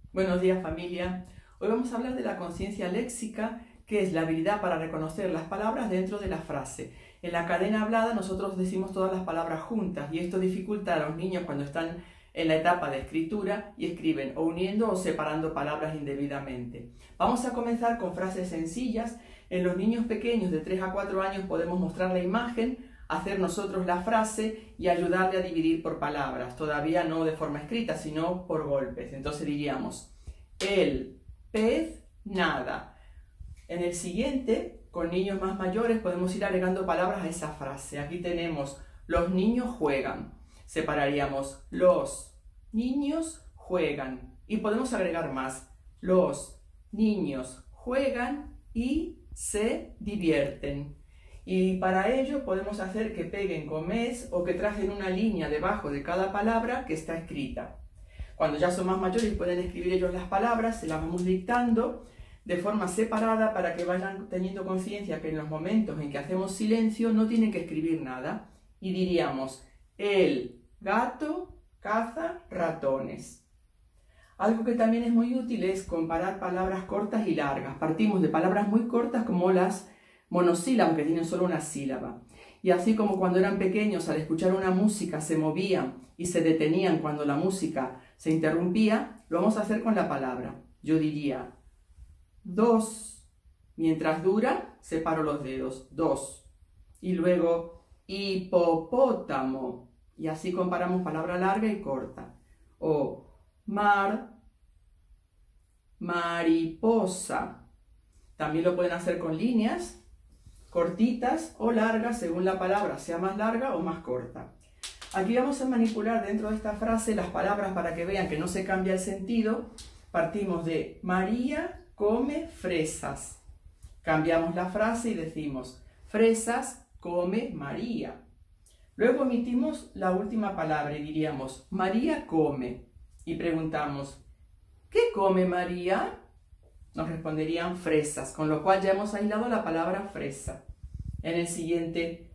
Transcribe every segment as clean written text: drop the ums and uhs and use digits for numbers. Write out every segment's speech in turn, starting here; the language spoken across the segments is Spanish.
Buenos días, familia. Hoy vamos a hablar de la conciencia léxica, que es la habilidad para reconocer las palabras dentro de la frase. En la cadena hablada nosotros decimos todas las palabras juntas y esto dificulta a los niños cuando están en la etapa de escritura y escriben o uniendo o separando palabras indebidamente. Vamos a comenzar con frases sencillas. En los niños pequeños de 3 a 4 años podemos mostrar la imagen, hacer nosotros la frase y ayudarle a dividir por palabras, todavía no de forma escrita, sino por golpes. Entonces diríamos, el pez nada. En el siguiente, con niños más mayores, podemos ir agregando palabras a esa frase. Aquí tenemos, los niños juegan. Separaríamos, los niños juegan. Y podemos agregar más, los niños juegan y se divierten. Y para ello podemos hacer que peguen con es o que tracen una línea debajo de cada palabra que está escrita. Cuando ya son más mayores pueden escribir ellos las palabras, se las vamos dictando de forma separada para que vayan teniendo conciencia que en los momentos en que hacemos silencio no tienen que escribir nada. Y diríamos, el gato caza ratones. Algo que también es muy útil es comparar palabras cortas y largas. Partimos de palabras muy cortas como las monosílabos, que tienen solo una sílaba. Y así como cuando eran pequeños, al escuchar una música se movían y se detenían cuando la música se interrumpía, lo vamos a hacer con la palabra. Yo diría, dos. Mientras dura, separo los dedos, dos. Y luego, hipopótamo. Y así comparamos palabra larga y corta. O mar, mariposa. También lo pueden hacer con líneas cortitas o largas según la palabra sea más larga o más corta. Aquí vamos a manipular dentro de esta frase las palabras para que vean que no se cambia el sentido. Partimos de María come fresas. Cambiamos la frase y decimos fresas come María. Luego omitimos la última palabra y diríamos María come. Y preguntamos ¿qué come María? Nos responderían fresas, con lo cual ya hemos aislado la palabra fresa. En el siguiente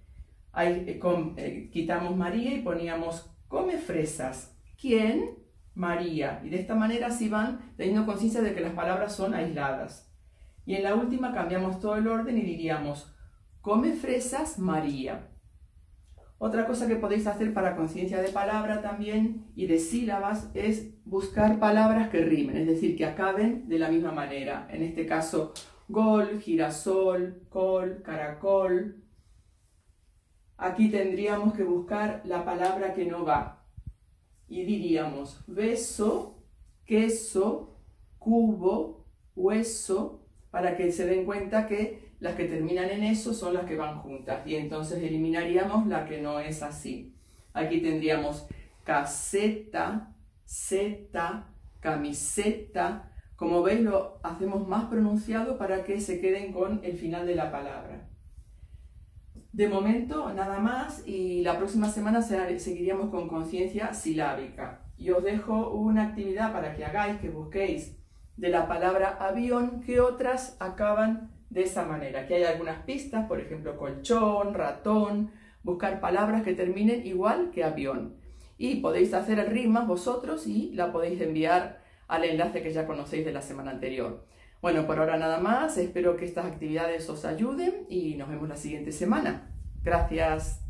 quitamos María y poníamos come fresas. ¿Quién? María. Y de esta manera así van teniendo conciencia de que las palabras son aisladas. Y en la última cambiamos todo el orden y diríamos come fresas María. Otra cosa que podéis hacer para conciencia de palabra también y de sílabas es buscar palabras que rimen, es decir, que acaben de la misma manera. En este caso, gol, girasol, col, caracol. Aquí tendríamos que buscar la palabra que no va. Y diríamos beso, queso, cubo, hueso, para que se den cuenta que las que terminan en eso son las que van juntas y entonces eliminaríamos la que no es así. Aquí tendríamos caseta, seta, camiseta. Como veis lo hacemos más pronunciado para que se queden con el final de la palabra. De momento nada más y la próxima semana seguiríamos con conciencia silábica. Y os dejo una actividad para que hagáis, que busquéis de la palabra avión que otras acaban de esa manera. Aquí hay algunas pistas, por ejemplo, colchón, ratón, buscar palabras que terminen igual que avión. Y podéis hacer el rimas vosotros y la podéis enviar al enlace que ya conocéis de la semana anterior. Bueno, por ahora nada más, espero que estas actividades os ayuden y nos vemos la siguiente semana. Gracias.